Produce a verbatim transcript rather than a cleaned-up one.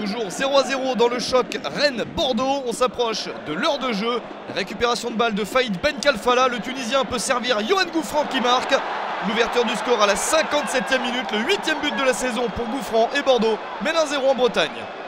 Toujours zéro à zéro dans le choc Rennes-Bordeaux. On s'approche de l'heure de jeu. Récupération de balle de Faïd Ben Kalfala. Le Tunisien peut servir Yohan Gouffran qui marque. L'ouverture du score à la cinquante-septième minute. Le huitième but de la saison pour Gouffran et Bordeaux mène un zéro en Bretagne.